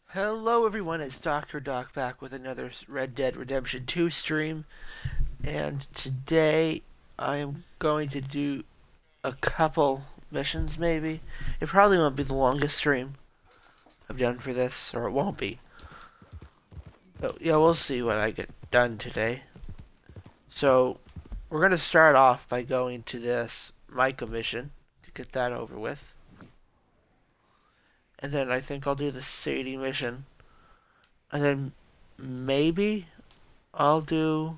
Hello everyone, it's Dr. Doc back with another Red Dead Redemption 2 stream, and today I am going to do a couple missions maybe. It probably won't be the longest stream I've done for this, or it won't be. But yeah, we'll see what I get done today. So, we're going to start off by going to this Micah mission to get that over with. And then I think I'll do the Sadie mission. And then maybe I'll do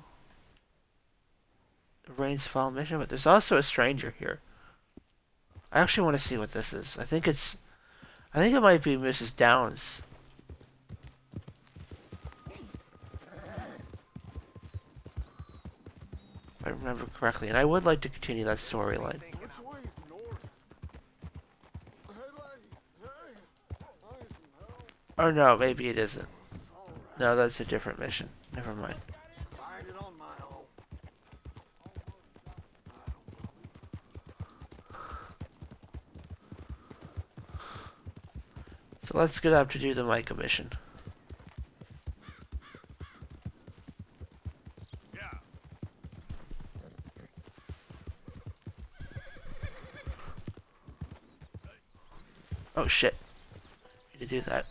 Rains Fall mission, but there's also a stranger here. I actually want to see what this is. I think it might be Mrs. Downs. If I remember correctly, and I would like to continue that storyline. Or no, maybe it isn't. No, that's a different mission. Never mind. So let's get up to do the Micah mission. Oh shit. Need to do that.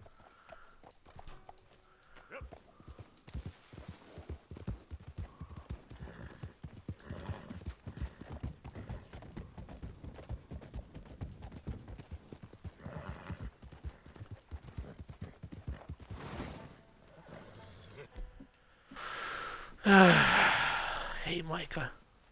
Hey, Micah.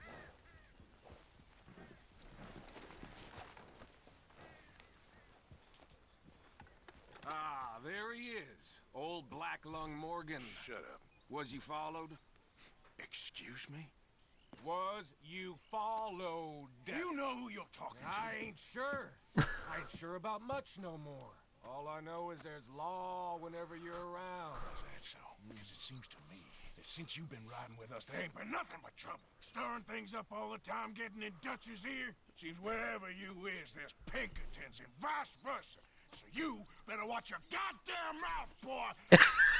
Ah, there he is. Old Black Lung Morgan. Shut up. Was you followed? Excuse me? Was you followed? You know who you're talking to. I ain't sure. I ain't sure about much no more. All I know is there's law whenever you're around. Is that so? Because it seems to me that since you've been riding with us, there ain't been nothing but trouble. Stirring things up all the time, getting in Dutch's ear. Seems wherever you is, there's Pinkertons and vice versa. So you better watch your goddamn mouth, boy!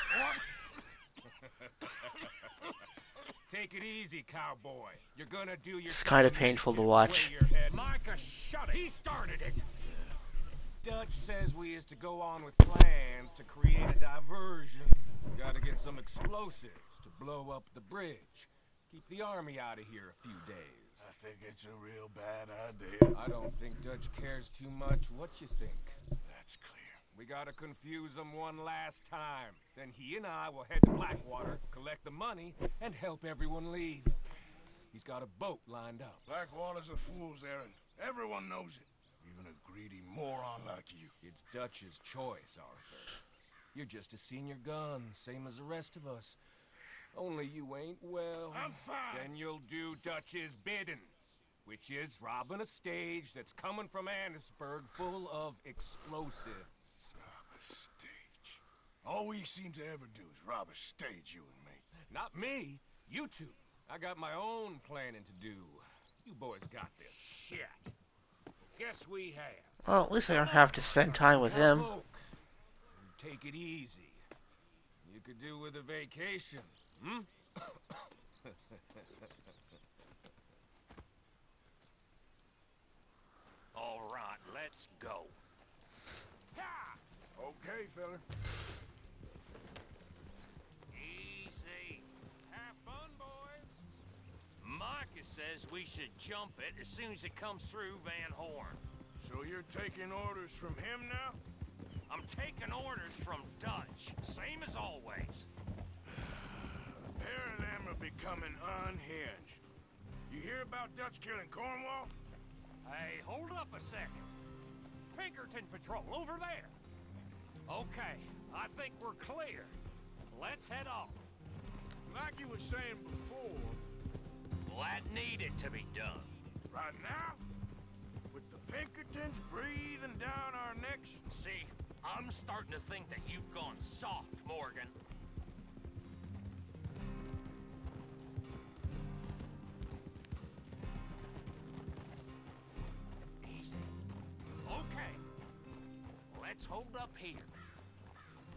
Take it easy, cowboy. You're gonna do your... It's kind of painful to watch. Micah, shut it! He started it! Dutch says we is to go on with plans to create a diversion. Gotta get some explosives to blow up the bridge. Keep the army out of here a few days. I think it's a real bad idea. I don't think Dutch cares too much. What you think? That's clear. We gotta confuse him one last time. Then he and I will head to Blackwater, collect the money, and help everyone leave. He's got a boat lined up. Blackwater's a fool's errand. Everyone knows it. Even a greedy moron like you. It's Dutch's choice, Arthur. You're just a senior gun, same as the rest of us. Only you ain't well. I'm fine. Then you'll do Dutch's bidding, which is robbing a stage that's coming from Annisburg full of explosives. Rob a stage. All we seem to ever do is rob a stage, you and me. Not me, you two. I got my own planning to do. You boys got this. Shit. Guess we have. Well, at least I don't have to spend time with him. Oak. Take it easy. You could do with a vacation, hmm? All right, let's go. Okay, fella. Easy. Have fun, boys. Micah says we should jump it as soon as it comes through Van Horn. So you're taking orders from him now? I'm taking orders from Dutch, same as always. A pair of them are becoming unhinged. You hear about Dutch killing Cornwall? Hey, hold up a second. Pinkerton Patrol, over there. Okay, I think we're clear. Let's head off. Like you were saying before, Well, that needed to be done. right now, with the Pinkertons breathing down our necks, See, I'm starting to think that you've gone soft, Morgan. Easy. Okay. Let's hold up here.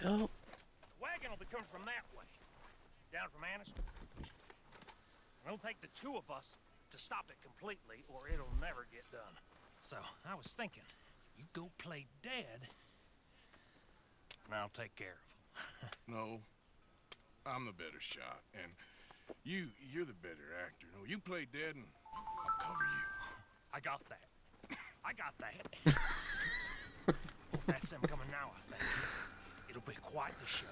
go. The wagon will be coming from that way. Down from Anniston. It'll take the two of us to stop it completely, or it'll never get done. So, I was thinking, you go play dead, and I'll take care of him. No, I'm the better shot, and you're the better actor. No, you play dead, and I'll cover you. I got that. I got that. That's them coming now, I think. It'll be quite the show.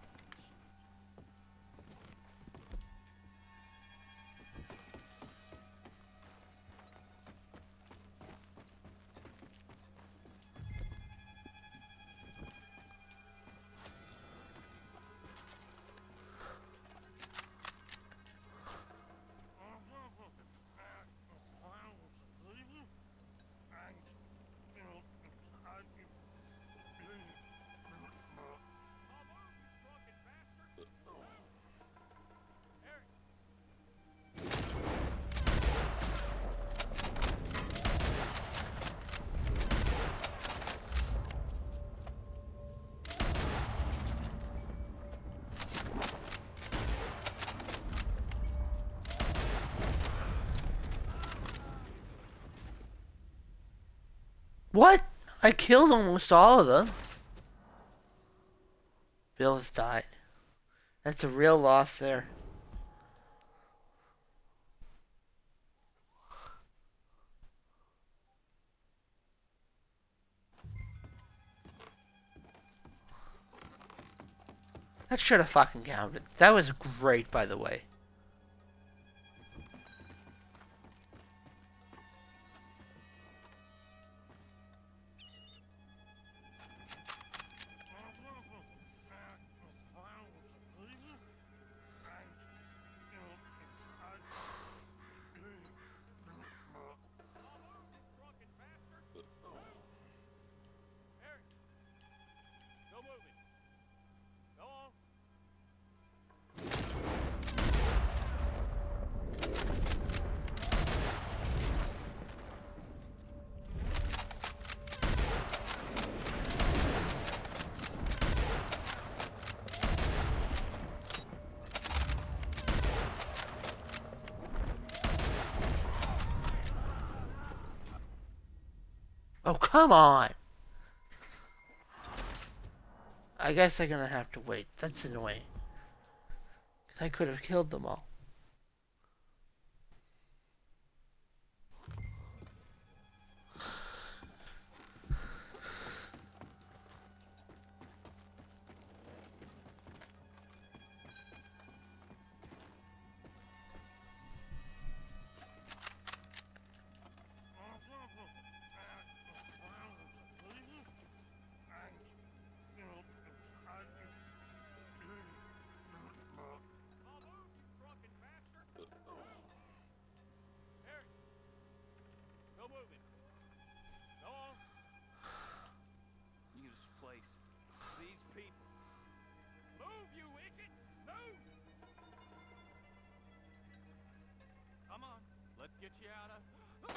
What? I killed almost all of them. Bill has died. That's a real loss there. That should have fucking counted. That was great, by the way. Oh, come on! I guess I'm gonna have to wait. That's annoying. I could have killed them all. Get you out of...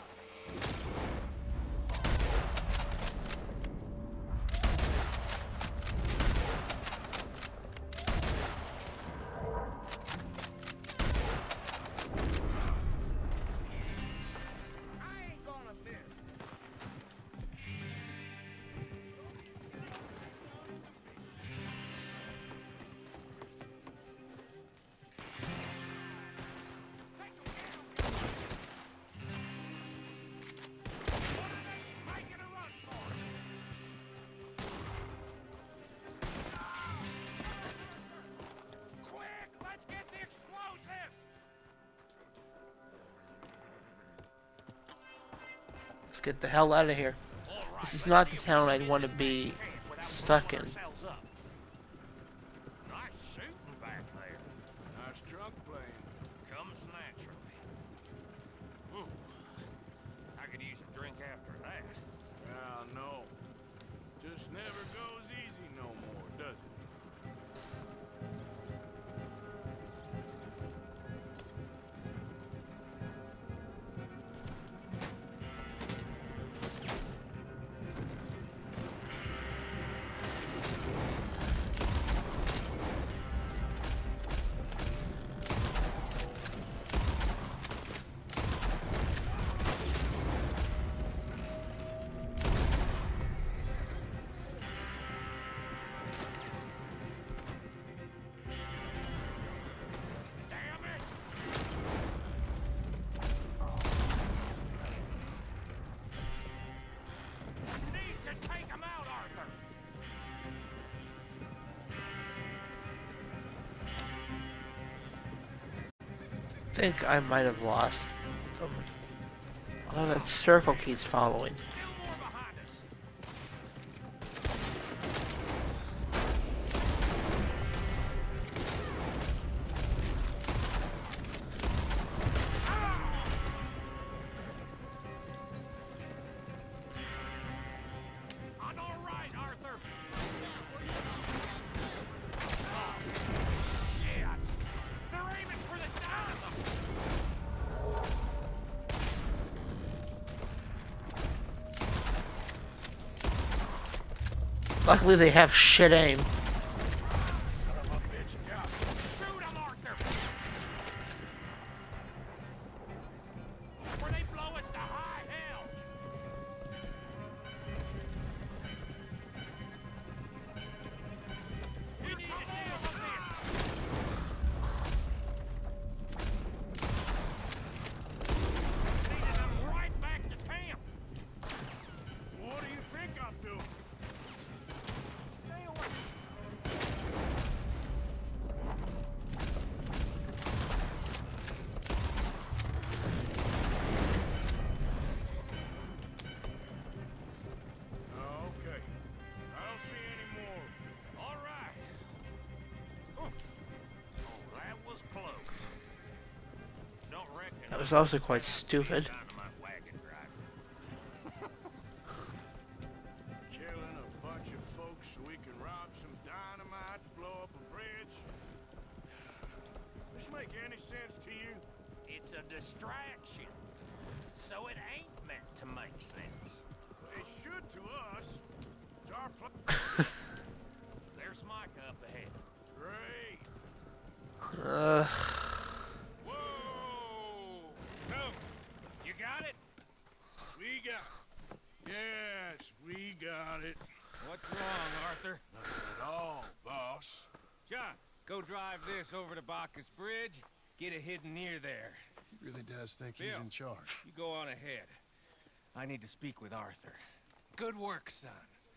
I ain't gonna miss. Let's get the hell out of here. This is not the town I'd want to be stuck in. Nice shooting back there. Nice truck playing. Comes naturally. Ooh. I could use a drink after that. No. Just never goes easy no more, does it? think I might have lost them. Oh, that circle keeps following. Still more behind us. On our right, Arthur. Oh, shit. They're aiming for the dynamo. Luckily, they have shit aim. Son of a bitch. Yeah. Shoot him, Arthur. Before they blow us to high hell. We need to deal with this. Leading them right back to camp. What do you think I'm doing? Stay away. Oh, okay. I don't see any more. All right. Oh, that was close. Don't reckon. That was also quite stupid. Dynamite wagon driver. Killing a bunch of folks so we can rob some dynamite to blow up a bridge. This make any sense to you? It's a distraction. So it ain't meant to make sense. It should to us. It's our plan. There's Micah up ahead. Great. Whoa! So, you got it? We got it. Yes, we got it. What's wrong, Arthur? Nothing at all, boss. John, go drive this over to Bacchus Bridge. Get it hidden near there. He really does think he's Bill. in charge. You go on ahead. I need to speak with Arthur. Good work, son.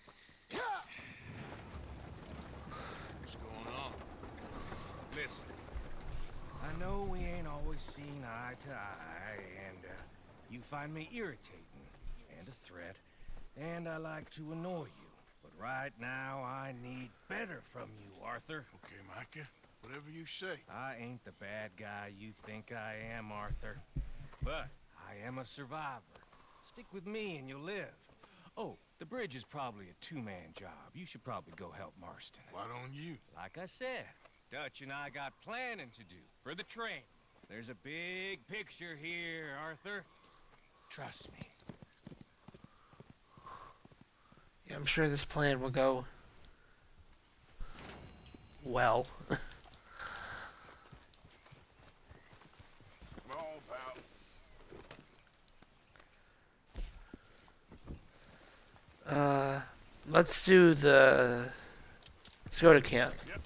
What's going on? Listen, I know we ain't always seen eye to eye, and you find me irritating and a threat, and I like to annoy you. But right now, I need better from you, Arthur. Okay, Micah. Whatever you say. I ain't the bad guy you think I am, Arthur. But I am a survivor. Stick with me and you'll live. Oh, the bridge is probably a two-man job. You should probably go help Marston. Why don't you? Like I said, Dutch and I got planning to do for the train. There's a big picture here, Arthur. Trust me. Yeah, I'm sure this plan will go well. All about. Let's do the... Let's go to camp. Yep.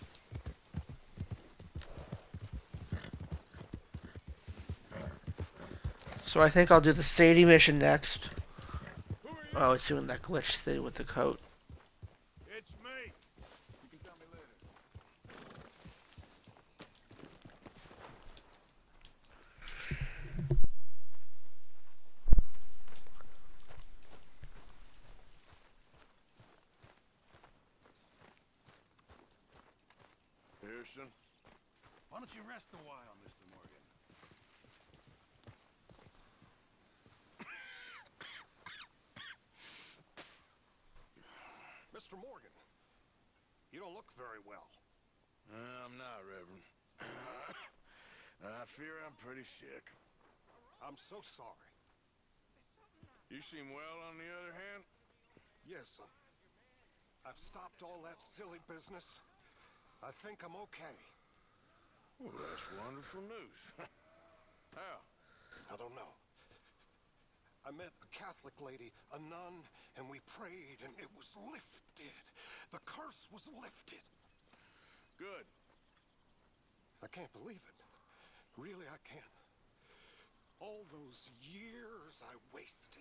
So I think I'll do the Sadie mission next. Oh, it's doing that glitch thing with the coat. It's me. You can tell me later. Pearson. Why don't you rest a while, Mr. Morgan? Mr. Morgan, you don't look very well. I'm not, Reverend. I fear I'm pretty sick. I'm so sorry. You seem well, on the other hand. Yes, I've stopped all that silly business. I think I'm okay. Well, that's wonderful news. How? I don't know. I met a Catholic lady, a nun, and we prayed, and it was lifted. The curse was lifted. Good. I can't believe it. Really, I can't. All those years I wasted.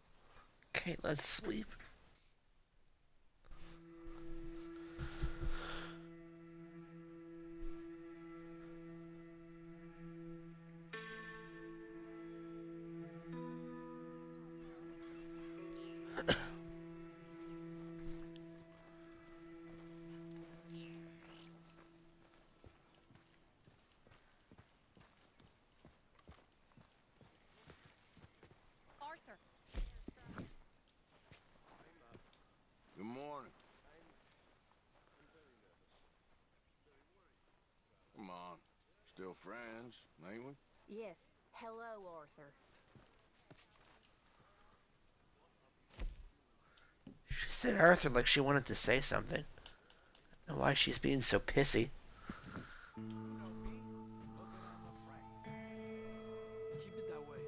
Okay, let's sleep. friends, ain't we? Yes. Hello, Arthur. She said Arthur like she wanted to say something. I don't know why she's being so pissy. Keep it that way.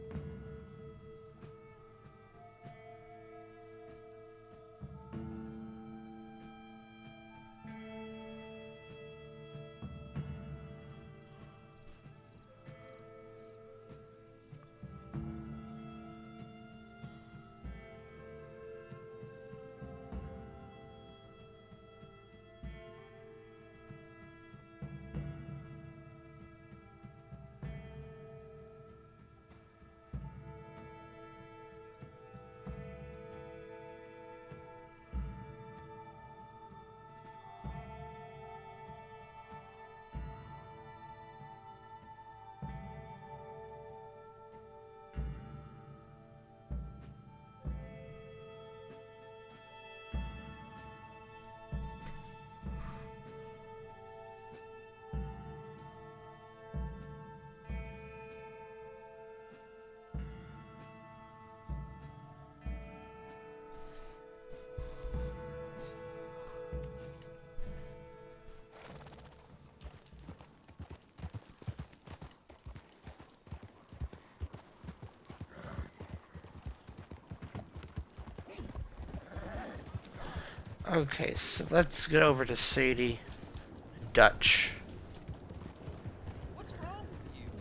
Okay, so let's get over to Sadie Dutch. What's wrong with you?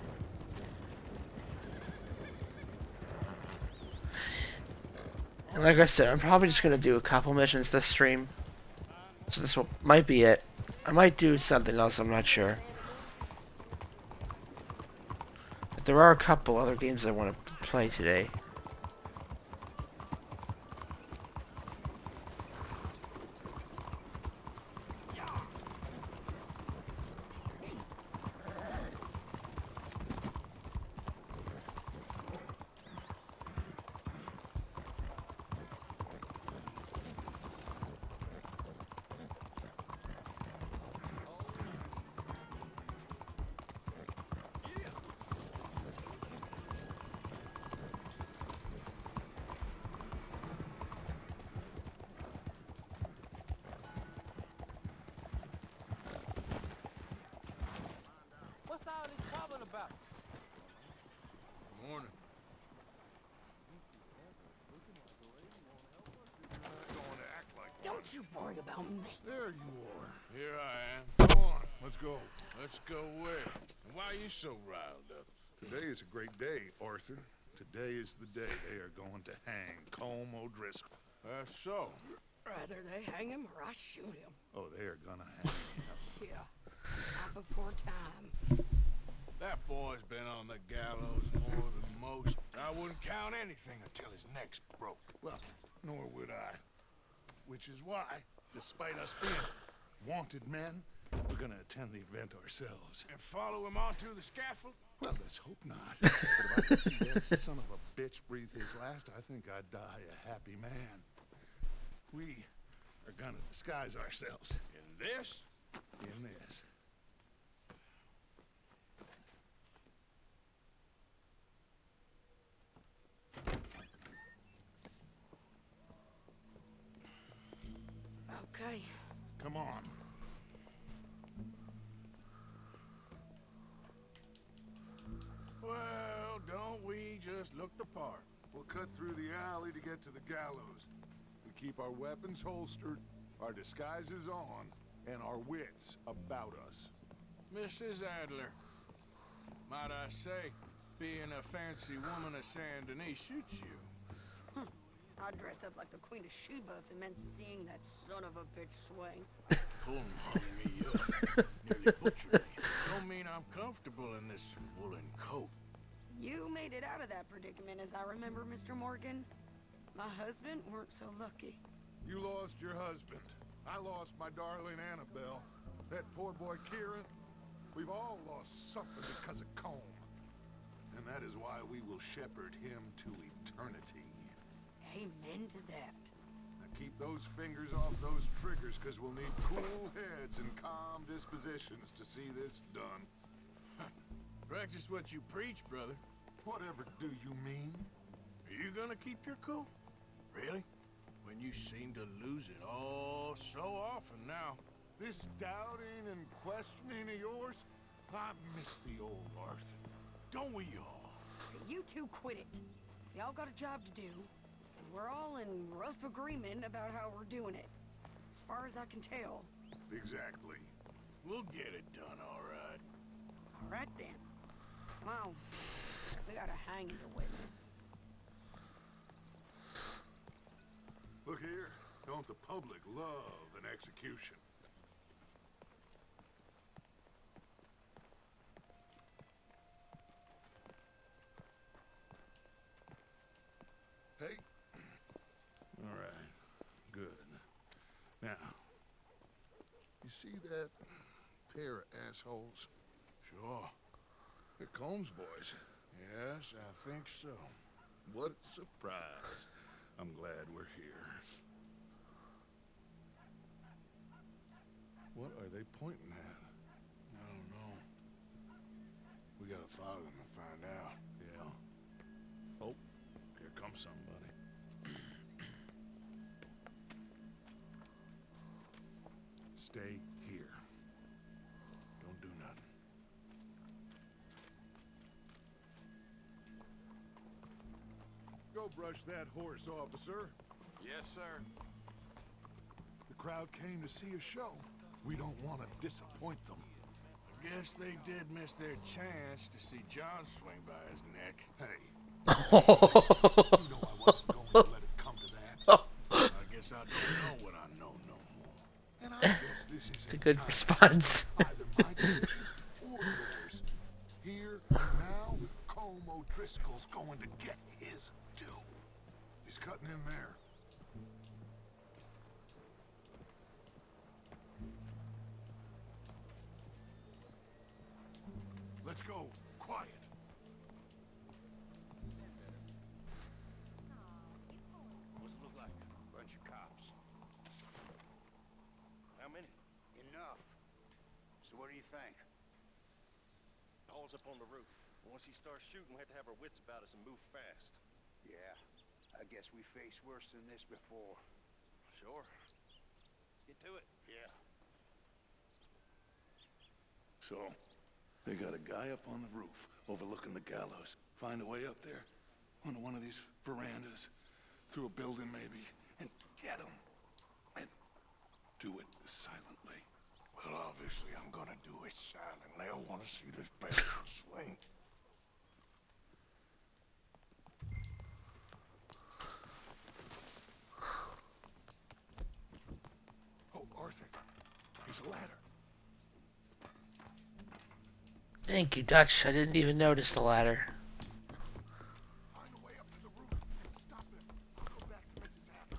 And like I said, I'm probably just gonna do a couple missions this stream. So this might be it. I might do something else, I'm not sure. But there are a couple other games I want to play today. What's all this trouble about? Morning. Going to act like Don't you worry about me. There you are. Here I am. Come on, let's go. Let's go where? And why are you so riled up? Today is a great day, Arthur. Today is the day they are going to hang Colm O'Driscoll. That's so. Rather they hang him or I shoot him. Oh, they are gonna hang him. Yeah. Not before time. That boy's been on the gallows more than most. I wouldn't count anything until his neck's broke. Well, nor would I. Which is why, despite us being wanted men, we're gonna attend the event ourselves. And follow him onto the scaffold? Well, let's hope not. But if I can see that son of a bitch breathe his last, I think I'd die a happy man. We are gonna disguise ourselves. In this? In this. Okay. Come on. Well, don't we just look the part? We'll cut through the alley to get to the gallows. We keep our weapons holstered, our disguises on, and our wits about us. Mrs. Adler, might I say, being a fancy woman of Saint Denis suits you. I'd dress up like the Queen of Sheba if it meant seeing that son of a bitch swing. Colm hung me up, nearly butchered me. Don't mean I'm comfortable in this woolen coat. You made it out of that predicament, as I remember, Mr. Morgan. My husband weren't so lucky. You lost your husband. I lost my darling Annabelle. That poor boy Kieran. We've all lost something because of Colm. And that is why we will shepherd him to eternity. Amen to that. Now keep those fingers off those triggers, because we'll need cool heads and calm dispositions to see this done. Practice what you preach, brother. Whatever do you mean? Are you gonna keep your cool? Really? When you seem to lose it all so often now. This doubting and questioning of yours, I miss the old Arthur. Don't we all? You two quit it. Y'all got a job to do, and we're all in rough agreement about how we're doing it. As far as I can tell. Exactly. We'll get it done, all right. All right then. Come on. We gotta hang the witness. Look here, don't the public love an execution? Hey. All right, good. Now, you see that pair of assholes? Sure. They're Combs boys. Yes, I think so. What a surprise. I'm glad we're here. What are they pointing at? I don't know. We gotta follow them and find out. Yeah. Oh, here comes somebody. Stay here. Don't do nothing. Go brush that horse, officer. Yes, sir. The crowd came to see a show. We don't want to disappoint them. I guess they did miss their chance to see John swing by his neck. Hey. You know I wasn't going to let it come to that. I guess I don't know what I know no more. And I guess this is It's a good response. either my decision or yours. Here and now, Colm O'Driscoll's going to get his due. He's cutting in there. Let's go. Quiet. What's it look like? Bunch of cops. How many? Enough. So what do you think? Paul's up on the roof. Once he starts shooting, we have to have our wits about us and move fast. Yeah, I guess we faced worse than this before. Sure. Let's get to it. Yeah. So, they got a guy up on the roof overlooking the gallows. Find a way up there, onto one of these verandas, through a building maybe, and get him. And do it silently. Well, obviously, I'm gonna do it silently. I want to see this bastard swing. Oh, Arthur, here's a ladder. Thank you, Dutch. I didn't even notice the ladder. Find a way up to the roof and stop them. I'll go back to Mrs. Hatter.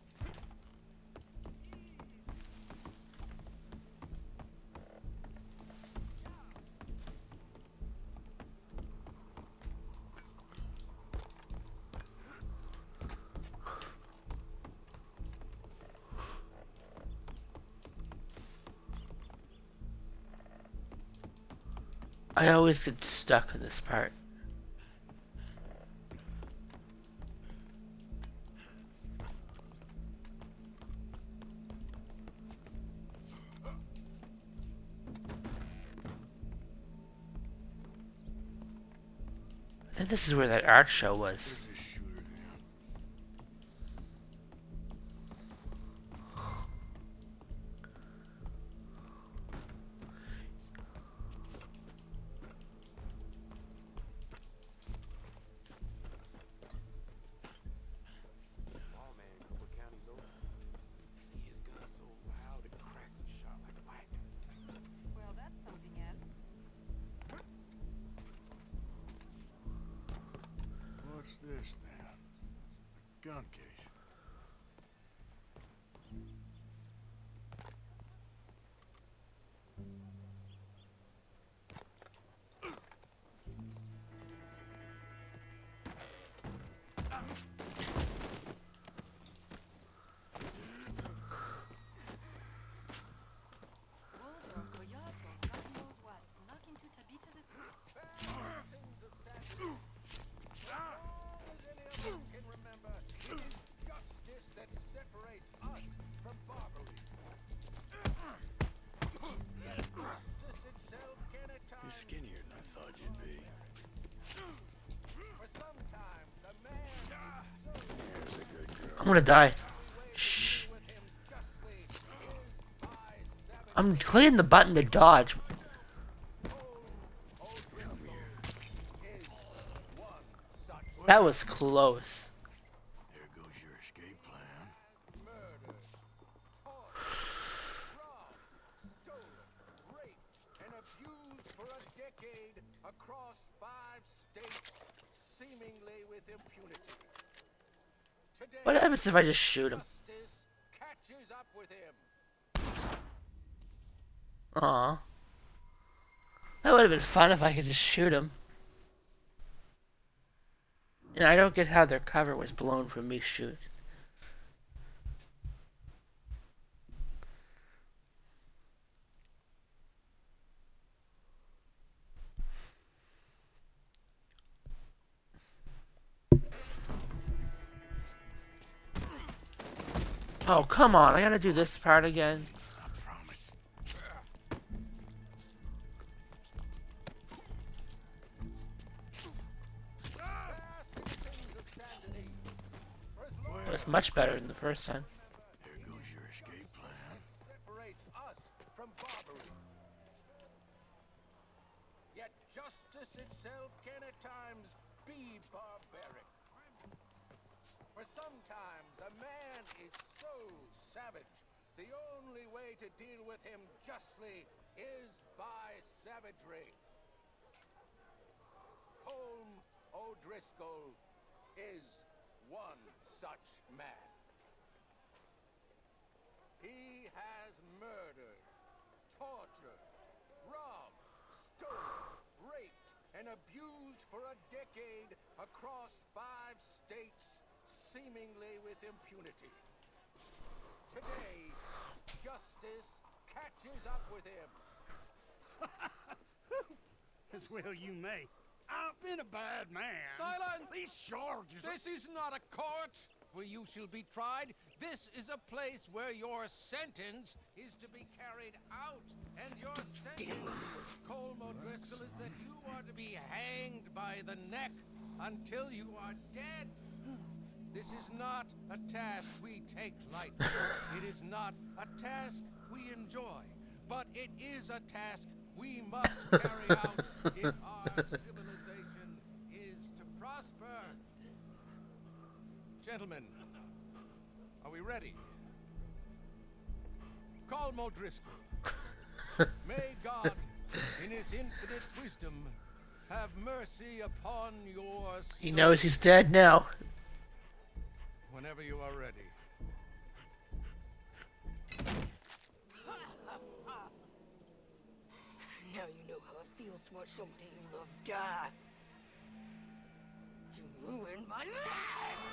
I always get stuck in this part. I think this is where that art show was. There's a shooter down. Oh, man, Cooper County's over. See his gun so loud it cracks a shot like lightning. Well, that's something else. What's this? from Barbary. Justice itself can at You're times skinnier than I thought you'd be. for sometimes a man There's a good girl. I'm gonna die. Shh. with him justly is by savage I'm clicking the button to dodge. Come here. is one such That was close. There goes your escape plan. murder, torture, robbed, stolen, raped, and abused for a decade across 5 states, seemingly with impunity. Today, What happens if I just shoot him? justice catches up with him. Aw. That would have been fun if I could just shoot him. And I don't get how their cover was blown from me shooting. Oh, come on. I gotta do this part again. I promise. It was much better than the first time. There goes your escape plan. Separates us from Barbary. Yet justice itself can at times be barbaric. For sometimes a man is so savage, the only way to deal with him justly is by savagery. Colm O'Driscoll is one such man. He has murdered, tortured, robbed, stolen, raped, and abused for a decade across 5 states, seemingly with impunity. Today, justice catches up with him. As well you may. I've been a bad man. Silence! These charges... This is not a court where you shall be tried. This is a place where your sentence is to be carried out. And your sentence, Colm O'Driscoll, is that you are to be hanged by the neck until you are dead. This is not a task we take lightly. It is not a task we enjoy. But it is a task we must carry out if our civilization is to prosper. Gentlemen, are we ready? Colm O'Driscoll. May God, in his infinite wisdom, have mercy upon your soul. He knows he's dead now. Whenever you are ready. Now you know how it feels to watch somebody you love die. You ruined my life!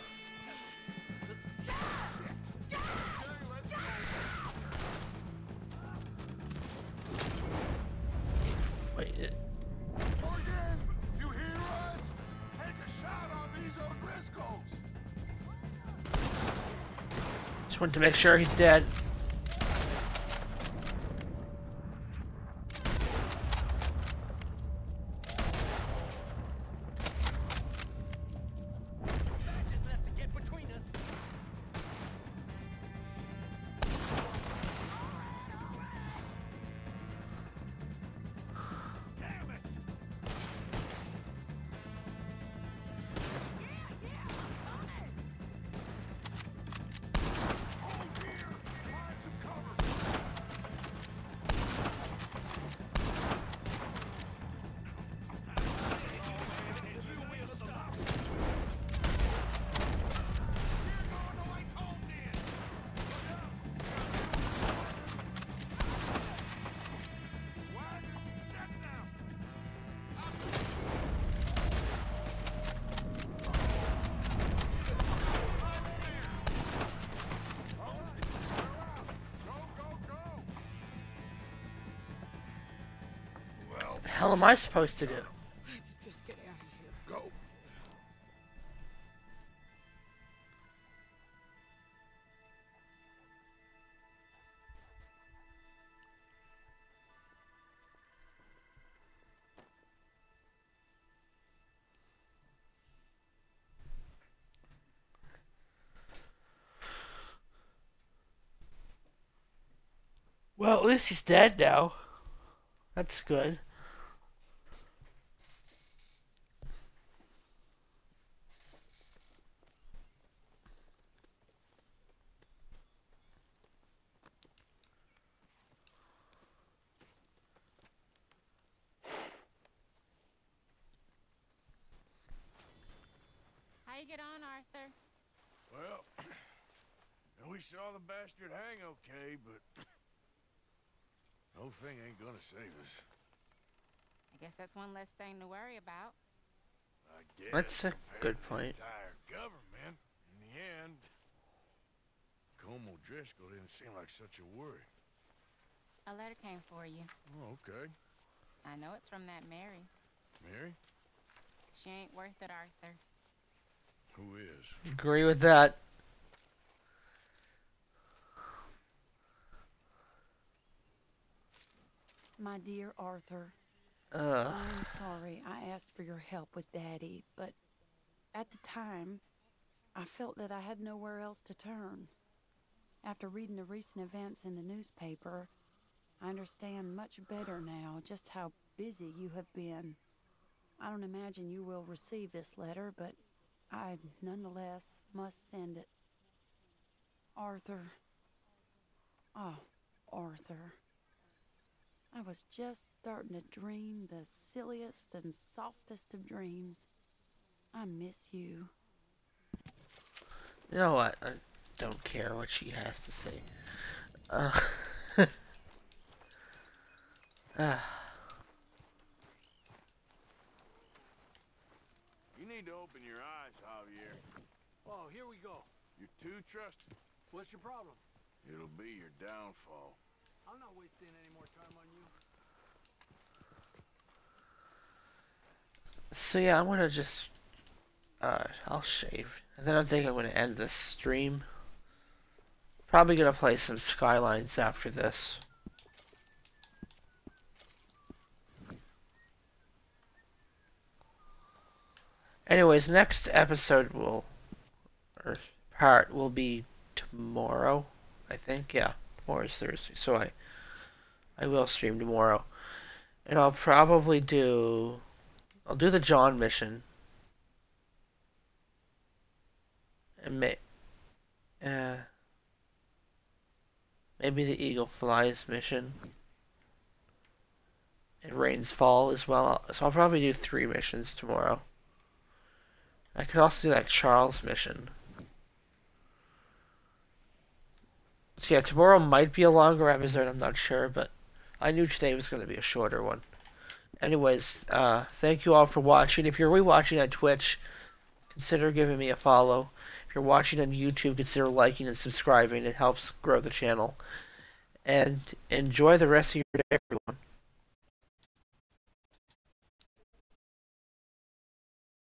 Wait, Morgan, you hear us? Take a shot on these O'Driscolls. just want to make sure he's dead. Just left to get between us. Damn it! Hold here. Find some cover. What the hell am I supposed to do? Let's just get out of here. Go. Well, at least he's dead now. That's good. How you get on, Arthur? Well, we saw the bastard hang okay, but the whole thing ain't gonna save us. I guess that's one less thing to worry about. I guess. That's a good point. The entire government, in the end, Colm O'Driscoll didn't seem like such a worry. A letter came for you. Oh, okay. I know it's from that Mary. Mary? She ain't worth it, Arthur. Who is? Agree with that. My dear Arthur, Ugh. I'm sorry I asked for your help with Daddy, but at the time, I felt that I had nowhere else to turn. After reading the recent events in the newspaper, I understand much better now just how busy you have been. I don't imagine you will receive this letter, but I nonetheless must send it. Arthur. Oh, Arthur. I was just starting to dream the silliest and softest of dreams. I miss you. You know what? I don't care what she has to say. You need to open your eyes, Javier. Oh, here we go. You're too trusting. What's your problem? It'll be your downfall. I'm not wasting any more time on you. So yeah, I'm gonna just I'll shave. And then I think I'm gonna end this stream. Probably gonna play some Skylines after this. Anyways, next episode or part will be tomorrow, I think. Yeah, tomorrow's Thursday, so I will stream tomorrow, and I'll do the John mission, and maybe the Eagle Flies mission, and Rains Fall as well. So I'll probably do 3 missions tomorrow. I could also do that Charles mission. So yeah, tomorrow might be a longer episode, I'm not sure, but I knew today was going to be a shorter one. Anyways, thank you all for watching. If you're rewatching on Twitch, consider giving me a follow. If you're watching on YouTube, consider liking and subscribing. It helps grow the channel. And enjoy the rest of your day, everyone.